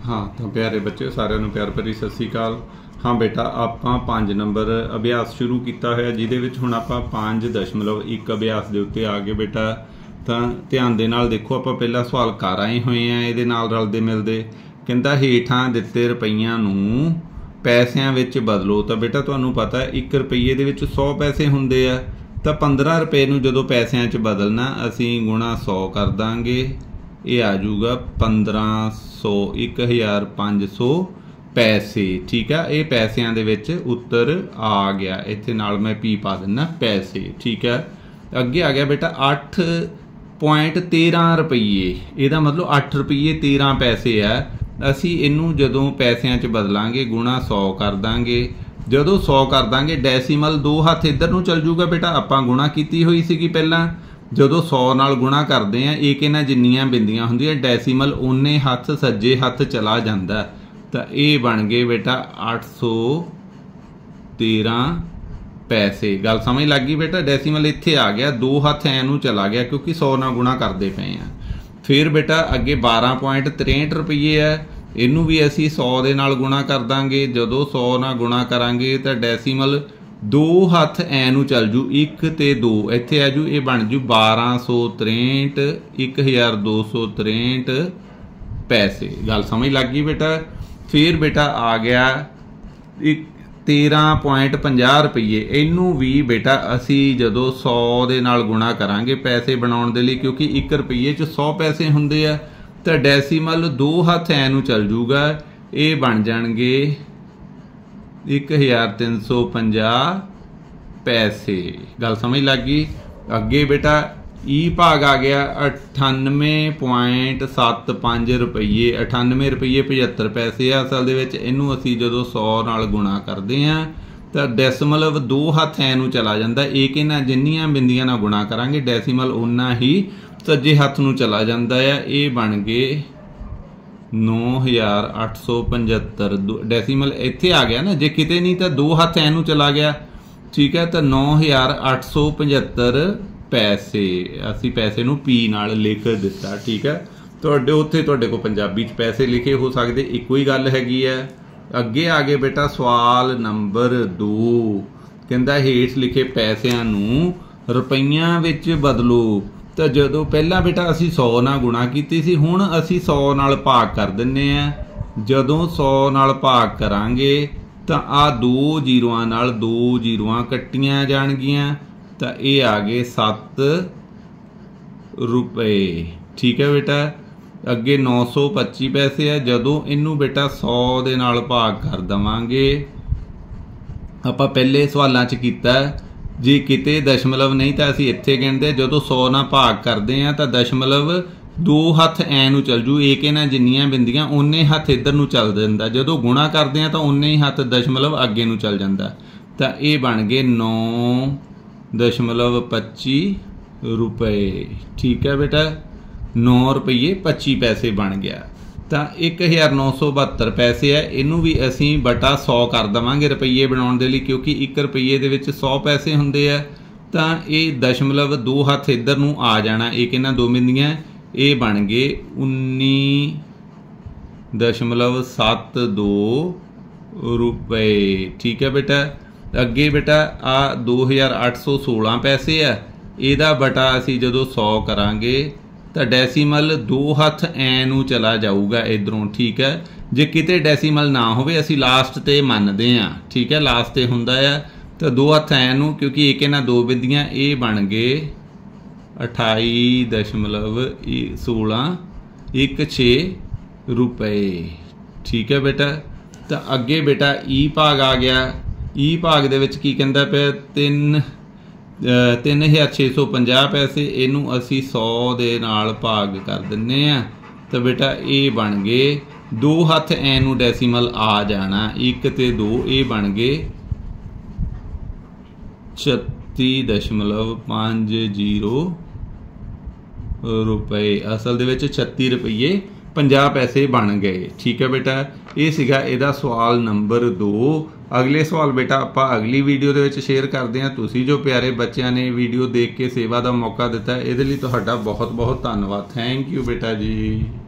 हाँ तो प्यारे बच्चे सारिਆਂ ਨੂੰ प्यार भरी सत श्री अकाल। हाँ बेटा ਆਪਾਂ 5 नंबर अभ्यास शुरू किया होया जिहदे विच हुण आपां 5.1 अभ्यास दे उत्ते आ गए बेटा। तो ध्यान दे नाल देखो आपां पहला सवाल कर आए होए आ इहदे नाल रलदे मिलदे। कहंदा हेठां दित्ते रुपईयां नूं पैसिਆਂ विच बदलो। तो बेटा तुहानूं पता है 1 रुपये दे विच 100 पैसे हुंदे आ। तो 15 रुपए नूं जदों पैसिਆਂ 'ਚ बदलना असीं गुणा 100 कर दांगे। ये आ जाऊगा 1500 1500 पैसे। ठीक है ये पैसिਆਂ ਦੇ ਵਿੱਚ उत्तर आ गया। इत्थे नाल मैं पी पा दिना पैसे। ठीक है अगे आ गया बेटा 8.13 रुपये। ਇਹਦਾ मतलब 8 रुपये 13 पैसे है। ਅਸੀਂ ਇਹਨੂੰ ਜਦੋਂ ਪੈਸਿਆਂ 'ਚ ਬਦਲਾਂਗੇ गुणा 100 कर दांगे। ਜਦੋਂ 100 कर दांगे ਡੈਸੀਮਲ 2 ਹੱਥ ਇੱਧਰ ਨੂੰ ਚੱਲ ਜੂਗਾ बेटा। ਆਪਾਂ ਗੁਣਾ ਕੀਤੀ ਹੋਈ ਸੀਗੀ ਪਹਿਲਾਂ। ਜਦੋਂ 100 ਨਾਲ ਗੁਣਾ ਕਰਦੇ ਆ ਇਹ ਕਿਹਨਾਂ ਜਿੰਨੀਆਂ ਬਿੰਦੀਆਂ ਹੁੰਦੀਆਂ ਡੈਸੀਮਲ ਉਨੇ ਹੱਥ ਸੱਜੇ ਹੱਥ ਚਲਾ ਜਾਂਦਾ। ਤਾਂ ਇਹ ਬਣ ਗਏ बेटा 813 पैसे। गल समझ लग गई बेटा। डैसीमल इत्थे आ गया 2 हथ ऐ नूं चला गया क्योंकि 100 नाल गुणा करते पे हैं। फिर बेटा अगे 12.63 रुपये है। इनू भी असी 100 दे नाल गुणा कर दांगे। जदों 100 नाल गुणा करांगे तो डैसीमल 2 हथ ऐ नूं चल जू 1 ते 2 इत्थे आ जू ये बन जू 1263 1263 पैसे। गल समझ लग गई बेटा। फिर बेटा आ गया 13.50 रुपये। इनू भी बेटा असी जदों 100 दे नाल गुणा करांगे पैसे बनाउण दे लई क्योंकि 1 रुपये च 100 पैसे हुंदे आ। तो डैसीमल 2 हथ ऐ नूं चल जूगा ये बन जाणगे 1350 पैसे। गल समझ लग गई। अगे बेटा ई भाग आ गया 98.75 रुपये 98 रुपये 75 पैसे। असल दे विच इनू असी जदों 100 नाल गुणा करते हैं तो डैसीमल 2 हथ ऐ नूं चला जाता। एक इन्हां जिन्नियां बिंदियां नाल गुणा करांगे डैसीमल उन्ना ही सज्जे हथ नूं चला जाता है। ये बन गए 9875। डैसीमल इत्थे आ गया ना जे किते नहीं तो 2 हथ ऐ नूं चला गया। ठीक है तो 9875 पैसे असी पैसे नूं पी नाल लिख दिता। ठीक है तुहाडे उत्थे तुहाडे कोल पंजाबी च पैसे लिखे हो सकते इक्को ही गल हैगी है। अगे आ गए बेटा सवाल नंबर 2। कहंदा हेठ लिखे पैसिਆਂ नूं रुपईयां विच बदलो। तो जदों पहला बेटा असी 100 नाल गुणा कीती सी हुण असी 100 नाल भाग कर दिंने आ। जदों 100 नाल भाग करांगे तो आ 2 जीरोआं नाल 2 जीरोआं कट्टियां जाणगियां। तो ये आ गए 7 रुपए। ठीक है बेटा अगे 925 पैसे है। जदों इनू बेटा 100 दे नाल भाग कर देवांगे आपां पहले सवालों च कीता जे किते दशमलव नहीं तो असी इत्थे गिणदे। जदों 100 नाल भाग करते हैं तो दशमलव 2 हथ ऐ नूं चल जू एक इन्हां जिन्नियां बिंदियां उन्ने हथ इधर नूं चल दिंदा। जदों गुणा करते हैं तो उन्ने ही हथ दशमलव अगे नूं चल जांदा। तो ये बन गए 9.25 रुपए। ठीक है बेटा 9 रुपये 25 पैसे बन गया। तो 1972 पैसे है। इनू भी असी बटा 100 कर देवांगे रुपये बनाउण दे लई क्योंकि 1 रुपये दे विच 100 पैसे हुंदे आ। तो ये दशमलव 2 हथ इधर नूं आ जाना एक इन्हां दो बिंदियां ये बन गए 19.72 रुपए। ठीक है बेटा अगे बेटा आ 2816 पैसे है। ਇਹਦਾ बटा असी जदों 100 करांगे तो डैसीमल 2 हथ ऐ नूं चला जाऊगा इधरों। ठीक है जे किते डैसीमल ना होवे असी लास्ट ते मनदे आ। ठीक है लास्ट ते हुंदा है तो 2 हथ ऐ नूं क्योंकि एक इन्हां दो बिंदियां ये बन गए 28.16 रुपए। ठीक है बेटा तो अगे बेटा ई भाग आ गया। ई भाग दे विच की कहंदा पिया 3650 पैसे। इनू असी 100 दे नाल भाग कर दिन्ने आ तो बेटा ये बन गए 2 हथ ऐ नूं डैसीमल आ जाना 1 ते 2 ये बन गए 36.50 रुपए। असल दे विच 36 रुपये 50 पैसे बन गए। ठीक है बेटा ये सीगा इहदा सवाल नंबर 2। अगले सवाल बेटा आपां अगली वीडियो दे विच शेयर करते हैं। तुसीं जो प्यारे बच्चों ने वीडियो देख के सेवा का मौका दिता इहदे लई तुहाडा बहुत बहुत धन्नवाद। थैंक यू बेटा जी।